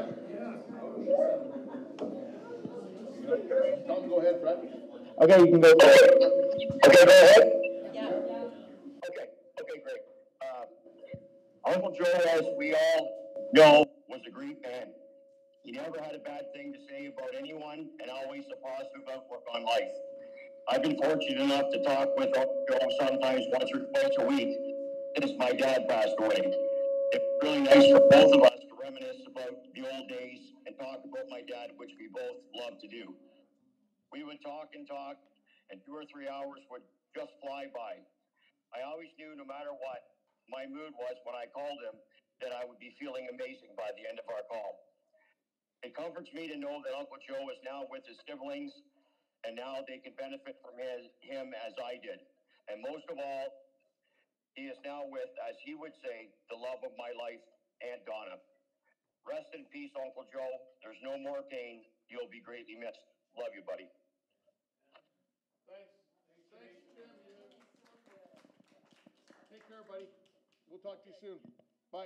Tell him, go ahead, Brett. Okay, you can go. Okay, go ahead. Okay, okay, great. Uh, Uncle Joe, as we all know, was a great man. He never had a bad thing to say about anyone and always a positive outlook on life. I've been fortunate enough to talk with Uncle Joe sometimes once or twice a week since my dad passed away. It's really nice for both of us to reminisce about the old days and talk about my dad, which we both love to do. We would talk and talk, and two or three hours would just fly by. I always knew no matter what my mood was when I called him, that I would be feeling amazing by the end of our call. It comforts me to know that Uncle Joe is now with his siblings, and now they can benefit from his, him as I did. And most of all, he is now with, as he would say, the love of my life, Aunt Donna. Rest in peace, Uncle Joe. There's no more pain. You'll be greatly missed. Love you, buddy. Thanks. Thanks, Jim. Take care, buddy. We'll talk to you soon. Bye.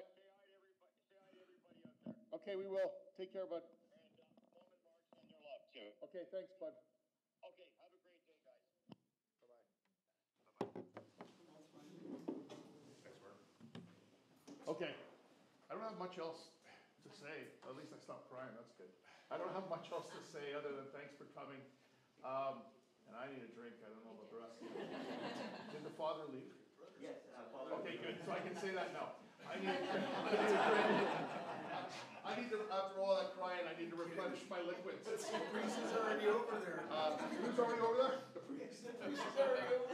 Okay, we will. Take care, bud. And uh, Mom and Mark send their love, too. Okay, thanks, bud. Okay, have a great day, guys. Okay, I don't have much else to say. At least I stopped crying, that's good. I don't have much else to say other than thanks for coming. Um, and I need a drink, I don't know about the rest of you. Did the father leave? Yes. Uh, Father. Okay, good, so I can say that now. I need, I need a drink. I need to, after all that crying, I need to replenish my liquids. The priest is already over there. Uh, who's already over there? The priest. The priest is already over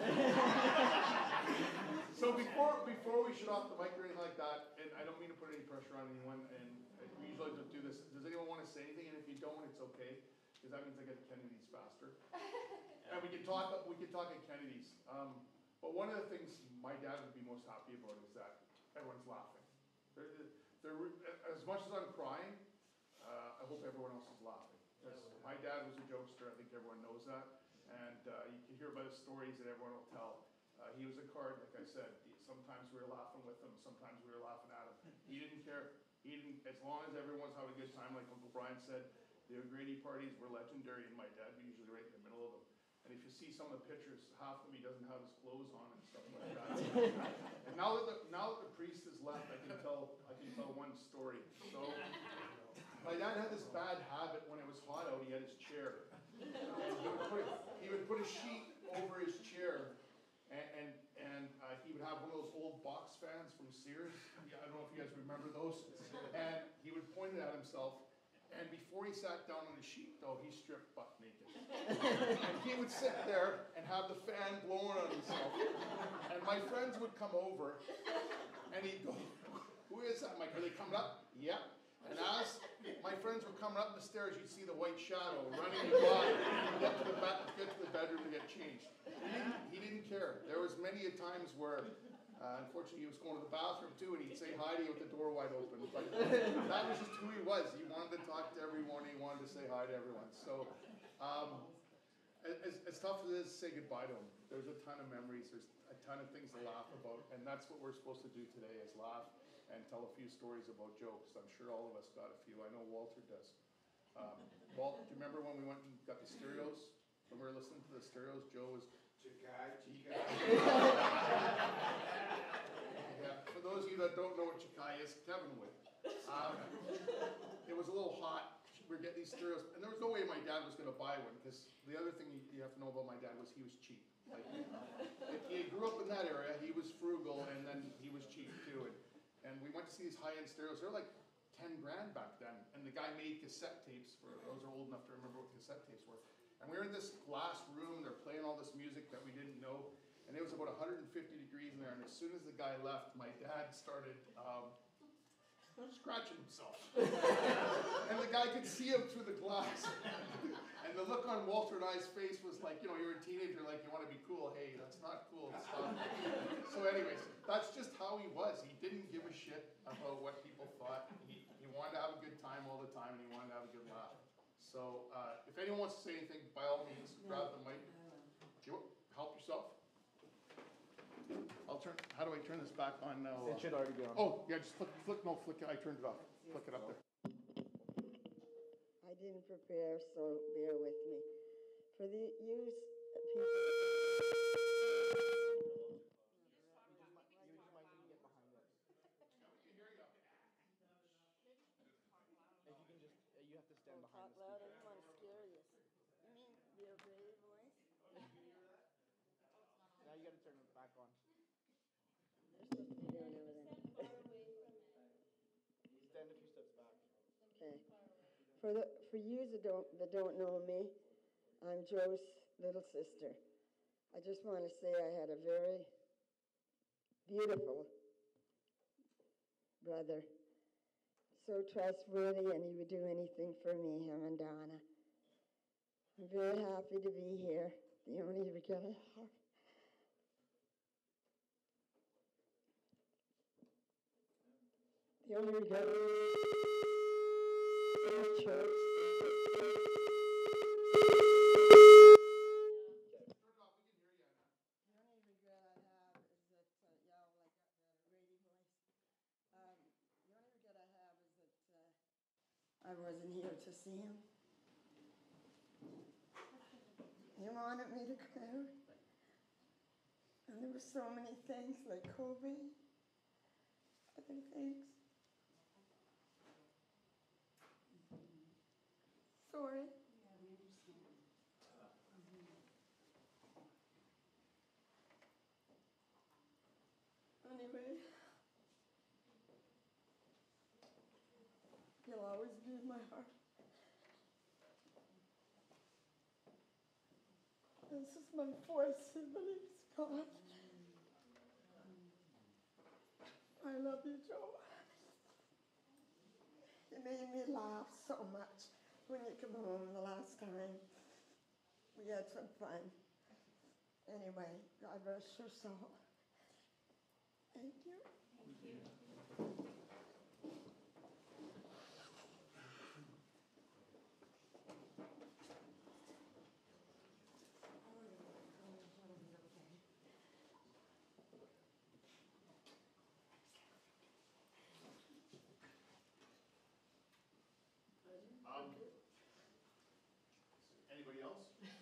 there. So before before we shut off the mic or anything like that, and I don't mean to put any pressure on anyone, and we usually don't do this. Does anyone want to say anything? And if you don't, it's okay, because that means I get to Kennedy's faster. And we can talk. We can talk at Kennedy's. Um, but one of the things my dad would be most happy about is that everyone's laughing. They're, they're, as much as I'm crying, uh, I hope everyone else is laughing. Because my dad was a jokester. I think everyone knows that, and uh, you can hear about his stories that everyone will tell. Uh, he was a card, like I said. Sometimes we were laughing with him, sometimes we were laughing at him. He didn't care. He didn't, as long as everyone's having a good time, like Uncle Brian said, the O'Grady parties were legendary, and my dad was usually right in the middle of them. And if you see some of the pictures, half of them he doesn't have his clothes on and stuff like that. And now that the, now that the priest has left, I can tell I can tell one story. So my dad had this bad habit when it was hot out. He had his chair. And he would put he would put a sheet over his chair. And and, and uh, he would have one of those old box fans from Sears. Yeah, I don't know if you guys remember those. And he would point it at himself. And before he sat down on the sheet, though, he stripped butt naked. And he would sit there and have the fan blowing on himself. And my friends would come over, and he'd go, "Who is that?" I'm like, "Are they coming up?" "Yep." And as my friends were coming up the stairs, you'd see the white shadow running by to get to the, ba- get to the bedroom to get changed. He didn't, he didn't care. There was many a times where, uh, unfortunately, he was going to the bathroom too, and he'd say hi to you with the door wide open. But that was just who he was. He wanted to talk to everyone. He wanted to say hi to everyone. So, um, as, as tough as it is to say goodbye to him, there's a ton of memories. There's a ton of things to laugh about, and that's what we're supposed to do today: is laugh and tell a few stories about Joe, because I'm sure all of us got a few. I know Walter does. Um, Walt, do you remember when we went and got the stereos? When we were listening to the stereos, Joe was... Chikai, Chikai. Yeah, for those of you that don't know what Chikai is, Kevin would. Um, it was a little hot. We were getting these stereos, and there was no way my dad was going to buy one, because the other thing you have to know about my dad was he was cheap. Like, like he grew up in that area. He was frugal, and then he was cheap too. And, And we went to see these high-end stereos. They were like ten grand back then. And the guy made cassette tapes. For those who are old enough to remember what cassette tapes were. And we were in this glass room. They're playing all this music that we didn't know. And it was about one hundred fifty degrees in there. And as soon as the guy left, my dad started um, scratching himself. And the guy could see him through the glass. And the look on Walter and I's face was like, you know, you're a teenager, like you want to be cool. Hey, that's not cool. Stop. So anyways, that's just how he was. He didn't give a shit about what people thought. He, he wanted to have a good time all the time, and he wanted to have a good laugh. So, uh, if anyone wants to say anything, by all means, grab the mic. You want- help yourself. I'll turn, how do I turn this back on now? It should already be on. Oh, yeah, just flick, flick, no, flick, it. I turned it off. Flick it up there. I didn't prepare, so bear with me. For the use of people. You have to stand Talk loud, I don't want to scare you. You mean your brave voice? Now you gotta turn it back on. They're supposed to be doing everything. Stand a few steps back. Okay. For the, for you that don't, that don't know me, I'm Joe's little sister. I just want to say I had a very beautiful brother. So trustworthy, and he would do anything for me, him and Donna. I'm very happy to be here. The only regret I have. The only regret is church. The only regret I have is that, uh, y'all like got the Brady voice. Um, the only regret I have is that uh, I wasn't here to see him. He wanted me to go. And there were so many things like COVID, other things. Sorry. Anyway, you'll always be in my heart. This is my fourth sibling, Scott. I love you, Joe. You made me laugh so much when you came home the last time. We had some fun. Anyway, God rest your soul. Thank you. Thank you. Um, anybody else?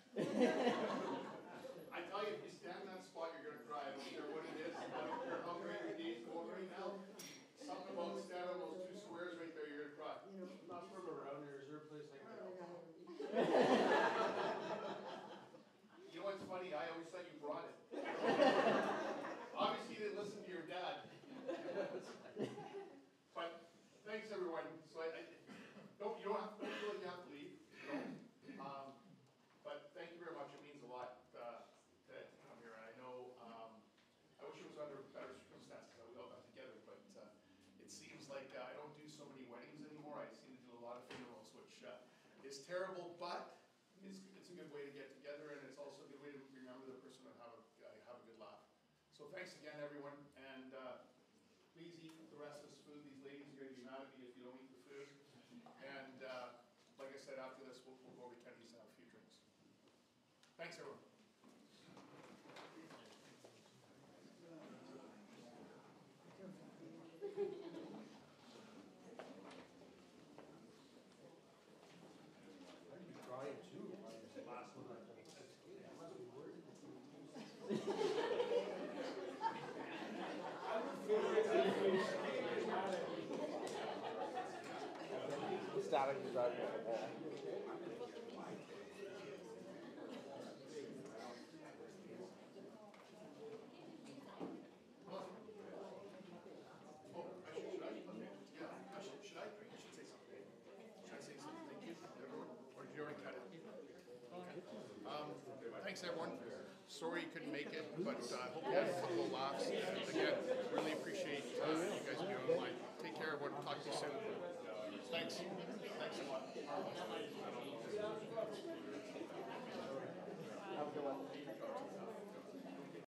I tell you, if you stand in that spot, you're gonna cry. I don't care what it is. I don't care how great your day's going right now. Something about standing on those two squares right there, you're gonna cry. You know, not from around here. Is there a place like that? You know what's funny? I always thought you brought it. Obviously, you didn't listen to your dad. But thanks, everyone. So I, I don't you don't have to feel like you have to leave. You know? Um, but thank you very much. It means a lot uh, to, to come here. And I know um, I wish it was under better circumstances that we all got together. But uh, it seems like uh, I don't do so many weddings anymore. I seem to do a lot of funerals, which uh, is terrible, but it's, it's a good way to get together, and it's also a good way to remember the person and have a, uh, have a good laugh. So thanks again, everyone, and uh, please eat the rest of this food. These ladies are going to be mad at me if you don't eat the food. And uh, like I said, after this, we'll, we'll go over to Kenny's and have a few drinks. Thanks, everyone. Static is out there. Thanks, everyone. Sorry you couldn't make it, but I uh, hope you had a couple of laughs. Again, really appreciate uh, you guys